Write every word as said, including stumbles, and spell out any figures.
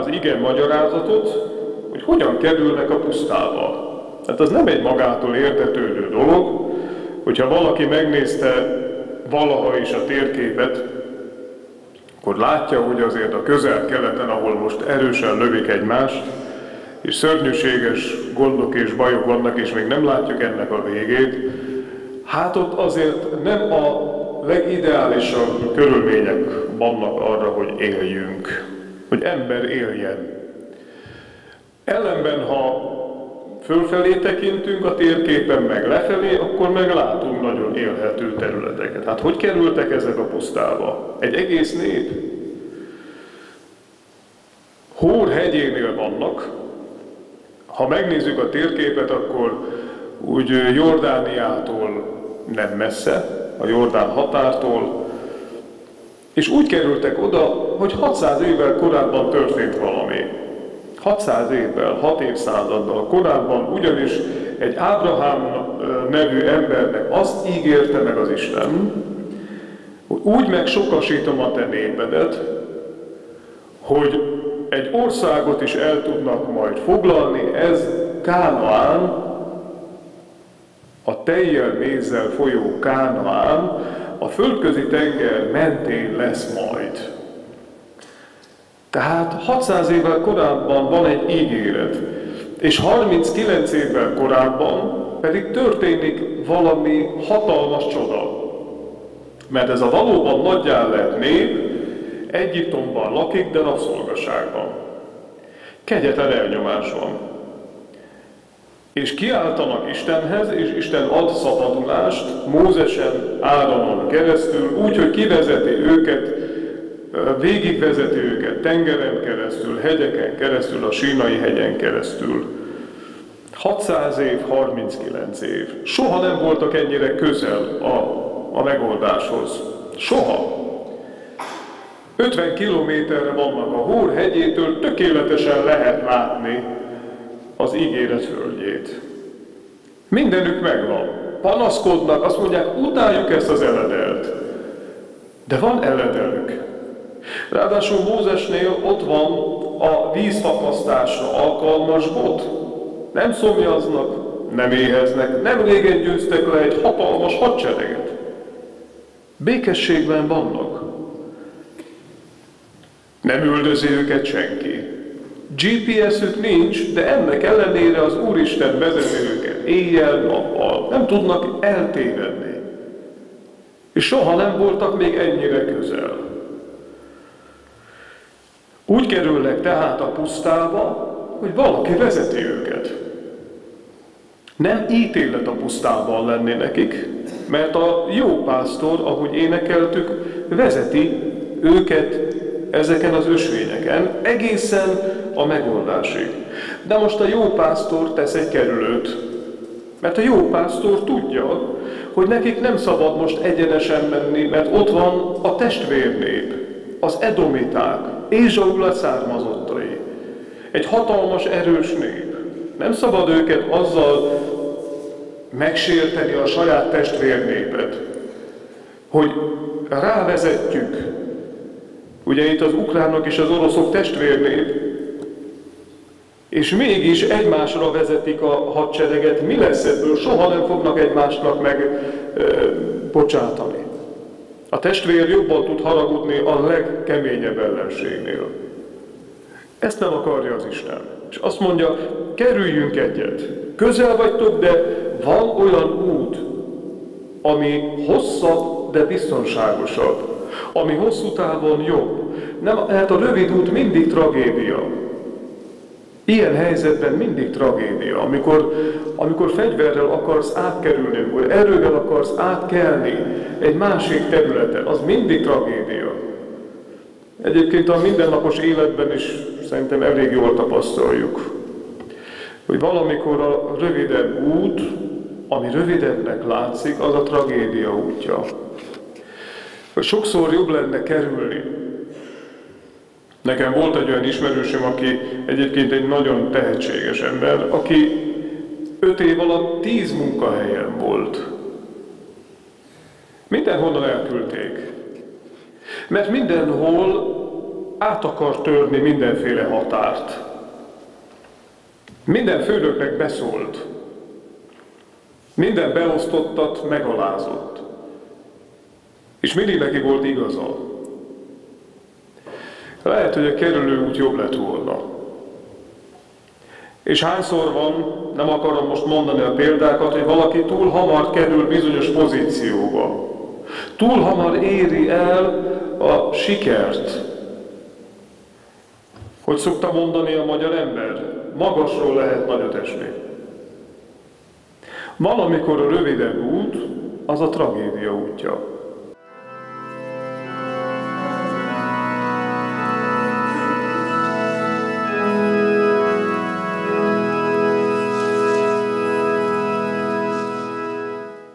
az ige magyarázatot, hogy hogyan kerülnek a pusztába. Hát az nem egy magától értetődő dolog, hogyha valaki megnézte valaha is a térképet, akkor látja, hogy azért a közel-keleten, ahol most erősen lövik egymást, és szörnyűséges gondok és bajok vannak, és még nem látjuk ennek a végét, hát ott azért nem a legideálisabb körülmények vannak arra, hogy éljünk, hogy ember éljen. Ellenben, ha fölfelé tekintünk a térképen, meg lefelé, akkor meg látunk nagyon élhető területeket. Hát hogy kerültek ezek a pusztába? Egy egész nép. Hór hegyénél vannak. Ha megnézzük a térképet, akkor úgy Jordániától nem messze, a Jordán határtól, és úgy kerültek oda, hogy hatszáz évvel korábban történt valami. hatszáz évvel, hat évszázaddal korábban ugyanis egy Ábrahám nevű embernek azt ígérte meg az Isten, hogy úgy megsokasítom a te népedet, hogy egy országot is el tudnak majd foglalni, ez Kánaán, a tejjel mézzel folyó Kánaán, a földközi tenger mentén lesz majd. Tehát hatszáz évvel korábban van egy ígéret, és harminckilenc évvel korábban pedig történik valami hatalmas csoda. Mert ez a valóban nagyjár nép Egyiptomban lakik, de rabszolgaságban. Kegyetlen elnyomás van. És kiáltanak Istenhez, és Isten ad szabadulást Mózesen, Áronon keresztül, úgy, hogy kivezeti őket, végigvezeti őket tengeren keresztül, hegyeken keresztül, a Sínai hegyen keresztül. hatszáz év, harminckilenc év. Soha nem voltak ennyire közel a, a megoldáshoz. Soha. ötven kilométerre vannak a Hór hegyétől, tökéletesen lehet látni az ígéret földjét. Mindenük megvan. Panaszkodnak, azt mondják, utáljuk ezt az eledelt. De van eledelük. Ráadásul Mózesnél ott van a vízfakasztásra alkalmas bot. Nem szomjaznak, nem éheznek, nem régen győztek le egy hatalmas hadsereget. Békességben vannak. Nem üldözi őket senki. gé pé es-ük nincs, de ennek ellenére az Úristen vezeti őket éjjel-nappal. Nem tudnak eltévedni. És soha nem voltak még ennyire közel. Úgy kerülnek tehát a pusztába, hogy valaki vezeti őket. Nem ítélet a pusztában lenni nekik, mert a jó pásztor, ahogy énekeltük, vezeti őket ezeken az ösvényeken, egészen a megoldásig. De most a jó pásztor tesz egy kerülőt, mert a jó pásztor tudja, hogy nekik nem szabad most egyenesen menni, mert ott van a testvérnép, az edomiták, Ézsau leszármazottai. Egy hatalmas, erős nép. Nem szabad őket azzal megsérteni a saját testvérnépet, hogy rávezetjük. Ugye itt az ukránok és az oroszok testvérnép, és mégis egymásra vezetik a hadsereget. Mi lesz ebből? Soha nem fognak egymásnak meg e, bocsátani. A testvér jobban tud haragudni a legkeményebb ellenségnél. Ezt nem akarja az Isten. És azt mondja, kerüljünk egyet. Közel vagytok, de van olyan út, ami hosszabb, de biztonságosabb. Ami hosszú távon jobb. Nem, hát a rövid út mindig tragédia. Ilyen helyzetben mindig tragédia. Amikor, amikor fegyverrel akarsz átkerülni, amikor erővel akarsz átkelni egy másik területen, az mindig tragédia. Egyébként a mindennapos életben is szerintem elég jól tapasztaljuk, hogy valamikor a rövidebb út, ami rövidebbnek látszik, az a tragédia útja. Sokszor jobb lenne kerülni. Nekem volt egy olyan ismerősöm, aki egyébként egy nagyon tehetséges ember, aki öt év alatt tíz munkahelyen volt. Mindenhonnan elküldték. Mert mindenhol át akar törni mindenféle határt. Minden főnöknek beszólt, minden beosztottat megalázott, és mindig neki volt igaza. Lehet, hogy a kerülőút jobb lett volna. És hányszor van, nem akarom most mondani a példákat, hogy valaki túl hamar kerül bizonyos pozícióba. Túl hamar éri el a sikert. Hogy szokta mondani a magyar ember, magasról lehet nagyot esni. Valamikor a rövidebb út, az a tragédia útja.